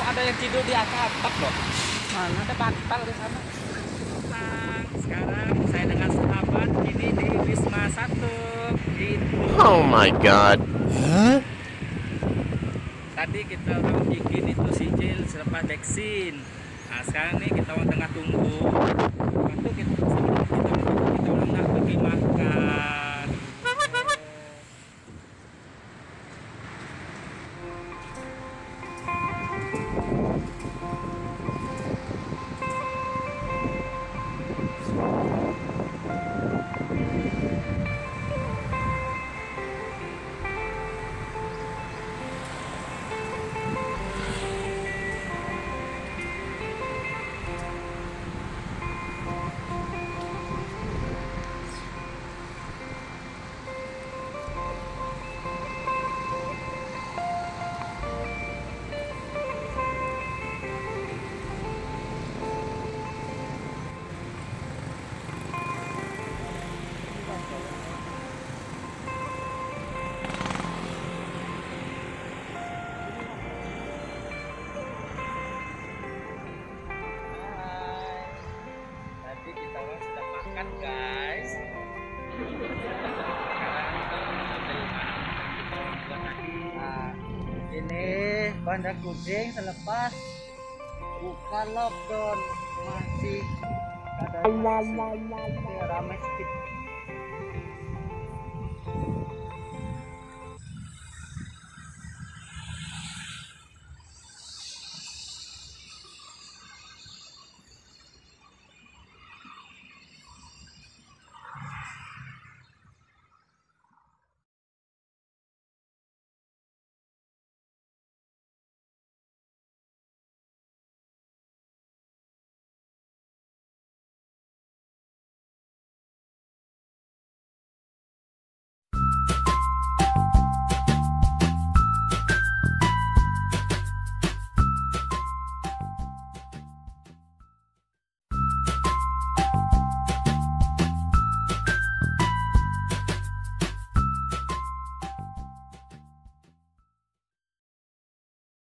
ada yang tidur di atas atap loh. Mana ada bantal di sana. Sekarang saya dengan sahabat ini di Wisma 1 gitu. Oh my god. Huh? Tadi kita orang bikin itu sijil selepas vaksin. Nah sekarang nih kita orang tengah tunggu. Waktu kita orang nggak pergi makan. Tadi kita orang sudah makan guys. Ini Bandar Kucing selepas buka lockdown masih ada ramai sedikit.